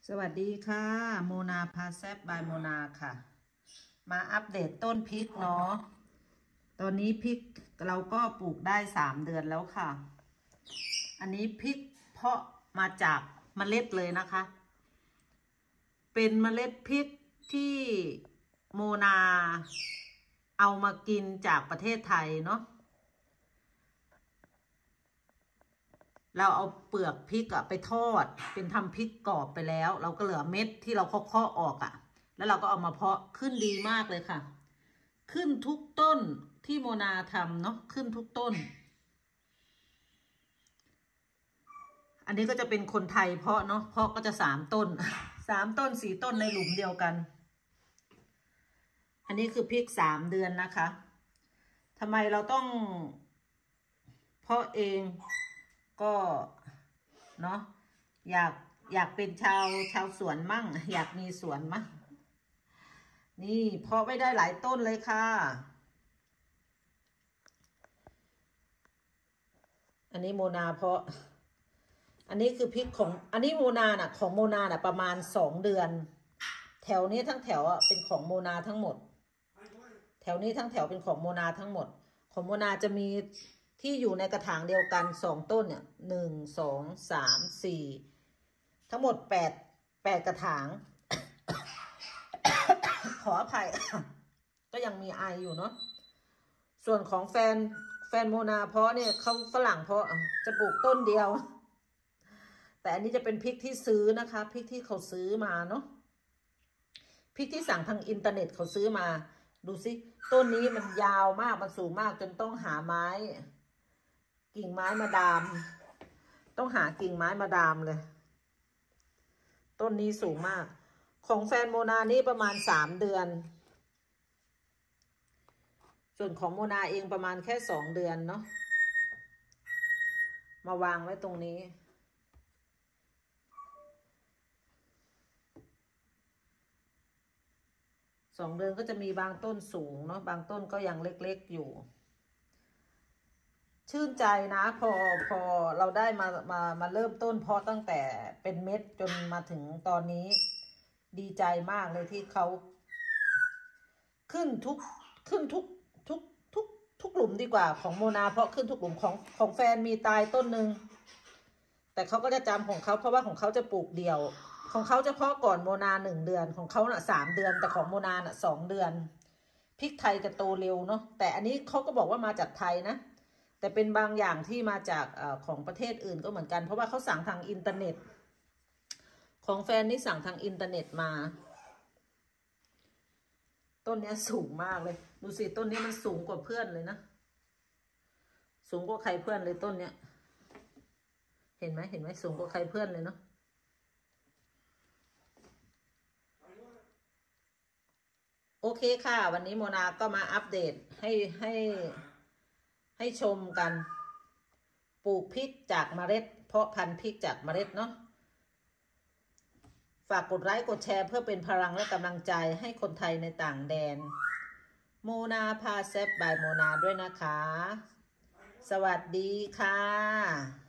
สวัสดีค่ะโมนาพาแซบบายโมนาค่ะมาอัปเดตต้นพริกเนาะตอนนี้พริกเราก็ปลูกได้3 เดือนแล้วค่ะอันนี้พริกเพาะมาจากเมล็ดเลยนะคะเป็นเมล็ดพริกที่โมนาเอามากินจากประเทศไทยเนาะเราเอาเปลือกพริกไปทอดเป็นทำพริกกรอบไปแล้วเราก็เหลือเม็ดที่เราเคาะออกแล้วเราก็เอามาเพาะขึ้นดีมากเลยค่ะขึ้นทุกต้นที่โมนาทำเนาะขึ้นทุกต้นอันนี้ก็จะเป็นคนไทยเพาะเนาะเพาะก็จะ3 ต้น3 ต้น 4 ต้นในหลุมเดียวกันอันนี้คือพริก3 เดือนนะคะทำไมเราต้องเพาะเองก็เนาะอยากเป็นชาวสวนมั่งอยากมีสวนมั่งนี่เพาะไว้ได้หลายต้นเลยค่ะอันนี้โมนาเพาะอันนี้คือพริกของอันนี้โมนาน่ะของโมนาน่ะประมาณ2 เดือนแถวนี้ทั้งแถวเป็นของโมนาทั้งหมดแถวนี้ทั้งแถวเป็นของโมนาทั้งหมดของโมนาจะมีที่อยู่ในกระถางเดียวกัน2 ต้นเนี่ย1 2 3 4ทั้งหมด8 กระถาง ขออภัย ก็ยังมีไออยู่เนาะส่วนของแฟนโมนาเพาะเนี่ยเขาฝรั่งเพาะจะปลูกต้นเดียวแต่อันนี้จะเป็นพริกที่ซื้อนะคะพริกที่เขาซื้อมาเนาะพริกที่สั่งทางอินเทอร์เน็ตเขาซื้อมาดูสิต้นนี้มันยาวมากมันสูงมากจนต้องหาไม้กิ่งไม้มาดามต้องหากิ่งไม้มาดามเลยต้นนี้สูงมากของแฟนโมนานี่ประมาณ3 เดือนส่วนของโมนาเองประมาณแค่2 เดือนเนาะมาวางไว้ตรงนี้2 เดือนก็จะมีบางต้นสูงเนาะบางต้นก็ยังเล็กๆอยู่ชื่นใจนะพอเราได้มาเริ่มต้นเพาะตั้งแต่เป็นเม็ดจนมาถึงตอนนี้ดีใจมากเลยที่เขาขึ้นทุกหลุมดีกว่าของโมนาเพาะขึ้นทุกหลุมของแฟนมีตายต้นหนึ่งแต่เขาก็จะจำของเขาเพราะว่าของเขาจะปลูกเดี่ยวของเขาจะเพาะก่อนโมนา1 เดือนของเขา3 เดือนแต่ของโมนา2 เดือนพริกไทยจะโตเร็วเนาะแต่อันนี้เขาก็บอกว่ามาจากไทยนะแต่เป็นบางอย่างที่มาจากของประเทศอื่นก็เหมือนกันเพราะว่าเขาสั่งทางอินเทอร์เน็ตของแฟนนี่สั่งทางอินเทอร์เน็ตมาต้นนี้สูงมากเลยดูสิต้นนี้มันสูงกว่าเพื่อนเลยนะสูงกว่าใครเพื่อนเลยต้นเนี้ยเห็นไหมสูงกว่าใครเพื่อนเลยเนาะโอเคค่ะวันนี้โมนาก็มาอัปเดตให้ชมกันปลูกพริกจากเมล็ดเพาะพันธุ์พริกจากเมล็ดเนาะฝากกดไลค์กดแชร์เพื่อเป็นพลังและกำลังใจให้คนไทยในต่างแดนโมนาพาแซบบายโมนาด้วยนะคะสวัสดีค่ะ